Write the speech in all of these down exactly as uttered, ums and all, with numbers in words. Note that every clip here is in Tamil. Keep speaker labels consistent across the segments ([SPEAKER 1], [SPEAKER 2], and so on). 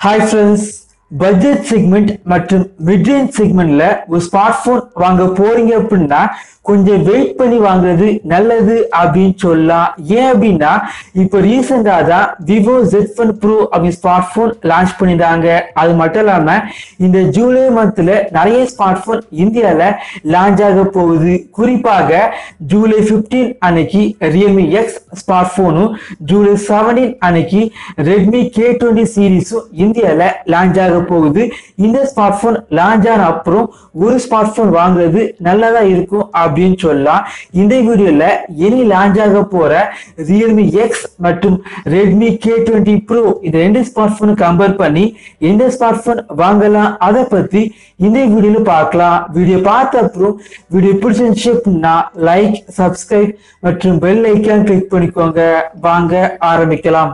[SPEAKER 1] Hi friends, பட்ஜெட் செக்மெண்ட் மற்றும் மிட் ரேஞ்ச் செக்மெண்ட்ல ஒரு ஸ்மார்ட் போன் வாங்க போறீங்க அப்படின்னா கொஞ்சம் வெயிட் பண்ணி வாங்குறது நல்லது அப்படின்னு சொல்லலாம். ஏன் அப்படின்னா இப்போ ரீசெண்டா தான் விவோ Z ஒன் ப்ரோ அப்படின்னு ஸ்மார்ட் போன் லான்ச் பண்ணிட்டாங்க. அது மட்டும் இல்லாம இந்த ஜூலை மந்த்ல நிறைய ஸ்மார்ட் போன் இந்தியால லான்ச் ஆக போகுது. குறிப்பாக ஜூலை பிப்டீன் அன்னைக்கு ரியல்மி எக்ஸ் ஸ்மார்ட் போனும், ஜூலை செவன்டீன் அன்னைக்கு ரெட்மி கே டுவெண்ட்டி சீரீஸும் இந்தியால லான்ச் ஆக போகுது. இந்த ஸ்மார்ட் போன் லான்ச் ஆன அப்புறம் ஒரு ஸ்மார்ட் போன் வாங்குறது நல்லதா இருக்கும் அப்படின்னு சொல்லலாம். இந்த வீடியோல இனி லான்ச் ஆக போற ரியல்மி எக்ஸ் மற்றும் ரெட்மி கே டுவெண்ட்டி ப்ரோ இந்த ரெண்டு ஸ்மார்ட் போன் கம்பேர் பண்ணி எந்த ஸ்மார்ட் போன் வாங்கலாம் அதை பத்தி இந்த வீடியோல பார்க்கலாம். வீடியோ பார்த்த அப்புறம் வீடியோ பிடிச்சிருந்துச்சு அப்படின்னா லைக், சப்ஸ்கிரைப் மற்றும் பெல் ஐக்கான் கிளிக் பண்ணிக்கோங்க. வாங்க ஆரம்பிக்கலாம்.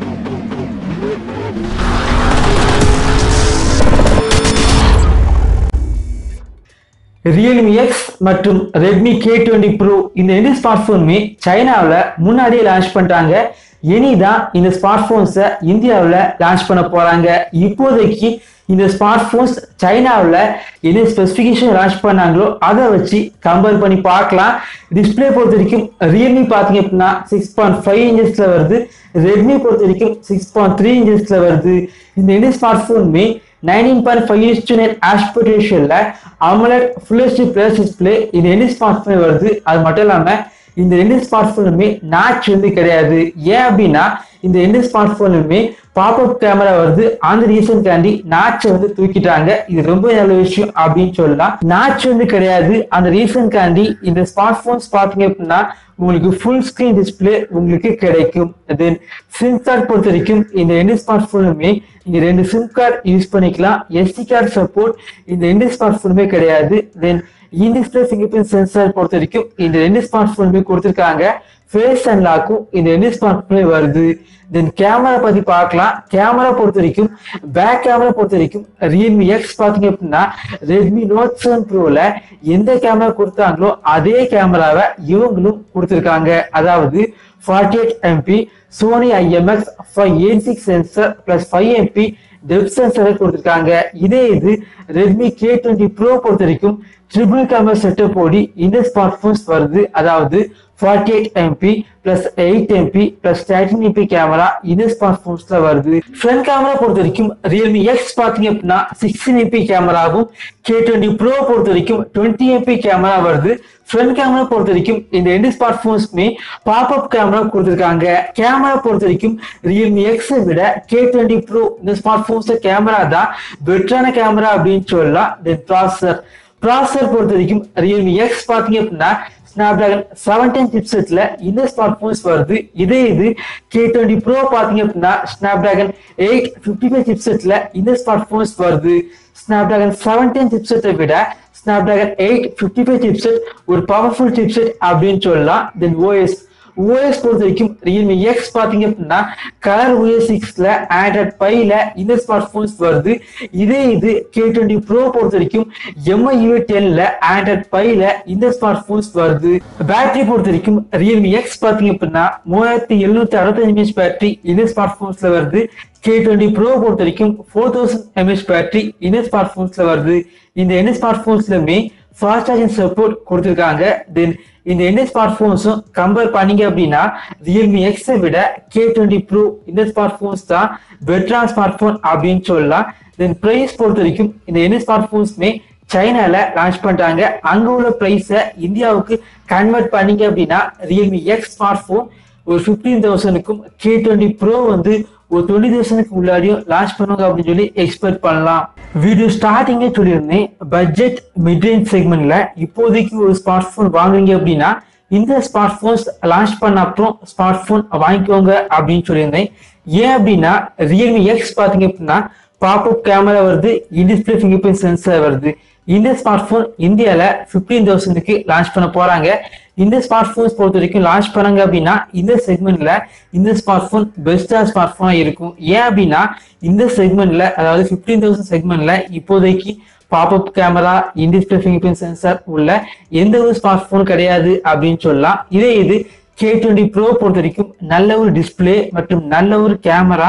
[SPEAKER 1] ரியல்மி எக்ஸ் மற்றும் ரெட்மி கே டுவெண்ட்டி ப்ரோ இந்த ரெண்டு ஸ்மார்ட் போனுமே சைனாவில் முன்னாடியே லான்ச் பண்ணிட்டாங்க. இனிதான் இந்த ஸ்மார்ட் போன்ஸை இந்தியாவில் லான்ச் பண்ண போறாங்க. இப்போதைக்கு இந்த ஸ்மார்ட் போன்ஸ் சைனாவில் என்ன ஸ்பெசிஃபிகேஷன் லான்ச் பண்ணாங்களோ அதை வச்சு கம்பேர் பண்ணி பார்க்கலாம். டிஸ்பிளே பொறுத்த வரைக்கும் ரியல்மி பார்த்தீங்க அப்படின்னா சிக்ஸ் பாயிண்ட் ஃபைவ் இன்ச்சஸ்ல வருது, ரெட்மி பொறுத்த வரைக்கும் சிக்ஸ் பாயிண்ட் த்ரீ இன்ச்சஸ்ல வருது. இந்த ரெண்டு ஸ்மார்ட் போனுமே nineteen point five is to nine aspect ரேஷியோல AMOLED Full H D Plus display இந்த ரெண்டு ஸ்மார்ட் போன் வருது. அது மட்டும் இல்லாம இந்த ரெண்டு ஸ்மார்ட் போனுமே நாட்ச் வந்து கிடையாது. ஏன் அப்படின்னா இந்த ரெண்டு ஸ்மார்ட் போனுமே பாப்அப் கேமரா வருது. அந்த ரீசன் காண்டி நாட்சை வந்து தூக்கிட்டாங்க. இது ரொம்ப நல்ல விஷயம் அப்படின்னு சொல்லலாம். நாட்ச் வந்து கிடையாது, அந்த ரீசன் காண்டி இந்த ஸ்மார்ட் போன்ஸ் பாத்தீங்க அப்படின்னா உங்களுக்கு ஃபுல் ஸ்கிரீன் டிஸ்பிளே உங்களுக்கு கிடைக்கும். தென் சிம் கார்டு பொறுத்த வரைக்கும் இந்த ரெண்டு ஸ்மார்ட் போனுமே நீங்க ரெண்டு சிம் கார்டு யூஸ் பண்ணிக்கலாம். எஸ்டி கார்டு சப்போர்ட் இந்த ரெண்டு ஸ்மார்ட் போனுமே கிடையாது. Then in display fingerprint sensor பொறுத்த வரைக்கும் இந்த ரெண்டு ஸ்மார்ட் போனுமே கொடுத்திருக்காங்க. ஃபேஸ் அன்லாக்கும் இந்த ரெண்டு ஸ்மார்ட் போனே வருது. தென் கேமரா பத்தி பார்க்கலாம். கேமரா பொறுத்த வரைக்கும் பேக் கேமரா பொறுத்த வரைக்கும் ரியல்மி எக்ஸ் பாத்தீங்க அப்படின்னா ரெட்மி நோட் செவன் ப்ரோல எந்த கேமரா கொடுத்தாங்களோ அதே கேமராவை இவங்களும் கொடுத்திருக்காங்க. அதாவது forty eight MP Sony IMX five eight six sensor plus five MP depth சென்சரை கொடுத்திருக்காங்க. இதே இது ரெட்மி கே டுவெண்ட்டி ப்ரோ பொறுத்த வரைக்கும் ட்ரிபிள் கேமரா செட்டப் ஓடி இந்த ஸ்மார்ட் போன்ஸ் வருது. அதாவது forty eight MP plus eight MP plus thirteen MP camera இந்த ஸ்மார்ட் போன்ஸ்ல வருது. ஃப்ரண்ட் கேமரா பொறுத்த வரைக்கும் ரியல்மி எக்ஸ் பாத்தீங்க அப்படின்னா சிக்ஸ்டீன் எம்பி கேமராவும், கே டுவெண்ட்டி ப்ரோ பொறுத்த வரைக்கும் டுவெண்ட்டி எம்பி கேமரா வருது. ஃப்ரண்ட் கேமரா பொறுத்த வரைக்கும் இந்த ரெண்டு ஸ்மார்ட் போன்ஸ்மே பாப்அப் கேமரா கொடுத்திருக்காங்க. கேமரா பொறுத்த வரைக்கும் ரியல்மி எக்ஸை விட கே டுவெண்ட்டி ப்ரோ இந்த ஸ்மார்ட் போன்ஸ்ல கேமரா தான் பெட்டரான கேமரா அப்படின்னு சொல்லலாம். தென் ப்ராசஸர் ப்ராசஸர் பொறுத்த வரைக்கும் ரியல்மி எக்ஸ் பாத்தீங்க அப்படின்னா ஸ்னாப்டிராகன் செவன்டீன் சிப்செட்ல இந்த ஸ்மார்ட் போன்ஸ் வருது. இதே இது கே டுவெண்ட்டி ப்ரோ பாத்தீங்க அப்படின்னா ஸ்னாப்டிராகன் எயிட் பிப்டி ஃபைவ் சிப்செட்ல இந்த ஸ்மார்ட் போன்ஸ் வருது. ஸ்னாப்டிராகன் செவன்டீன் சிப்செட்டை விட Snapdragon eight fifty five chipset ஒரு பவர்ஃபுல் சிப்செட் அப்படின்னு சொல்லலாம். தென் ஓஎஸ் ஓஎஸ் பொறுத்த வரைக்கும் ரியல்மி எக்ஸ் பாத்தீங்க அப்படின்னா கலர் ஓஎஸ் சிக்ஸ்ல ஆண்ட்ராய்ட் ஃபைவ்ல இந்த ஸ்மார்ட் போன்ஸ் வருது. இதே இது கே டுவெண்ட்டி ப்ரோ பொறுத்த வரைக்கும் எம்ஐ டென்ல ஆண்ட்ராய்ட் ஃபைவ்ல இந்த ஸ்மார்ட் போன்ஸ் வருது. பேட்டரி பொறுத்த வரைக்கும் ரியல்மி எக்ஸ் பாத்தீங்க அப்படின்னா மூவாயிரத்தி எழுநூத்தி அறுபத்தஞ்சு எம்ஏஹெச் பேட்டரி இந்த ஸ்மார்ட் போன்ஸ்ல வருது. கே டுவெண்ட்டி ப்ரோ பொறுத்த வரைக்கும் ஃபோர் தௌசண்ட் எம்ஏஹெச் பேட்டரி இந்த ஸ்மார்ட் போன்ஸ்ல வருது. இந்த ரெண்டு ஸ்மார்ட் போன்ஸ்லயுமே ஃபாஸ்ட் சார்ஜிங் சப்போர்ட் கொடுத்திருக்காங்க. தென் இந்த ரெண்டு ஸ்மார்ட் போன்ஸும் கம்பேர் பண்ணீங்க அப்படின்னா ரியல்மி எக்ஸை விட கே டுவெண்ட்டி ப்ரோ இந்த ஸ்மார்ட் போன்ஸ் தான் பெட்டரான ஸ்மார்ட் போன் அப்படின்னு சொல்லலாம். தென் பிரைஸ் பொறுத்த வரைக்கும் இந்த ரெண்டு ஸ்மார்ட் போன்ஸுமே சைனால லான்ச் பண்ணிட்டாங்க. அங்க உள்ள பிரைஸை இந்தியாவுக்கு கன்வெர்ட் பண்ணீங்க அப்படின்னா ரியல்மி எக்ஸ் ஸ்மார்ட் போன் ஒரு பிப்டீன் தௌசண்ட்க்கும் கே டுவெண்ட்டி ப்ரோ வந்து ஒரு டுவெண்ட்டி தௌசண்ட்க்கு உள்ளாடியும் லான்ச் பண்ணுவாங்க அப்படின்னு சொல்லி எக்ஸ்பெக்ட் பண்ணலாம். வீடியோ ஸ்டார்டிங்கே சொல்லியிருந்தேன், பட்ஜெட் மிட் ரேஞ்ச் செக்மெண்ட்ல இப்போதைக்கு ஒரு ஸ்மார்ட் போன் வாங்குறீங்க அப்படின்னா இந்த ஸ்மார்ட் போன்ஸ் லான்ச் பண்ண அப்புறம் ஸ்மார்ட் போன் வாங்கிக்கோங்க அப்படின்னு சொல்லியிருந்தேன். ஏன் அப்படின்னா ரியல்மி எக்ஸ் பாத்தீங்க அப்படின்னா பாப்அப் கேமரா வருது, in display fingerprint sensor வருது. இந்த ஸ்மார்ட் போன் இந்தியால பிப்டீன் தௌசண்ட்க்கு லான்ச் பண்ண போறாங்க. இந்த ஸ்மார்ட் போன்ஸ் பொறுத்த வரைக்கும் லான்ச் பண்ணாங்க அப்படின்னா இந்த செக்மெண்ட்ல இந்த ஸ்மார்ட் போன் பெஸ்டா ஸ்மார்ட் போனா இருக்கும். ஏன் அப்படின்னா இந்த செக்மெண்ட்ல அதாவது பிப்டீன் தௌசண்ட் செக்மெண்ட்ல இப்போதைக்கு popup camera, in display fingerprint sensor உள்ள எந்த ஒரு ஸ்மார்ட் போன் கிடையாது அப்படின்னு சொல்லலாம். இதே இது கே டுவெண்ட்டி ப்ரோ பொறுத்த வரைக்கும் நல்ல ஒரு டிஸ்பிளே மற்றும் நல்ல ஒரு கேமரா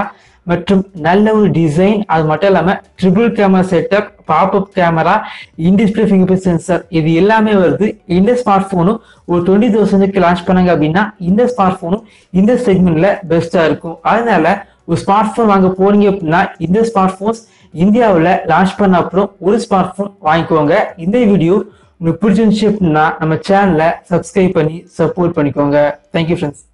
[SPEAKER 1] மற்றும் நல்ல ஒரு டிசைன், அது மட்டும் இல்லாம triple camera setup, popup camera, in display fingerprint sensor, இது எல்லாமே வருது. இந்த ஸ்மார்ட் போனும் ஒரு டுவெண்ட்டி தௌசண்ட்க்கு லான்ச் பண்ணாங்க அப்படின்னா இந்த ஸ்மார்ட் போனும் இந்த செக்மெண்ட்ல பெஸ்டா இருக்கும். அதனால ஒரு ஸ்மார்ட் போன் வாங்க போறீங்க அப்படின்னா இந்த ஸ்மார்ட் போன்ஸ் இந்தியாவில் லான்ச் பண்ண அப்புறம் ஒரு ஸ்மார்ட் போன் வாங்கிக்கோங்க. இந்த வீடியோ உங்களுக்கு பிடிச்சிருந்துச்சு அப்படின்னா நம்ம சேனலை சப்ஸ்கிரைப் பண்ணி சப்போர்ட் பண்ணிக்கோங்க. Thank you friends.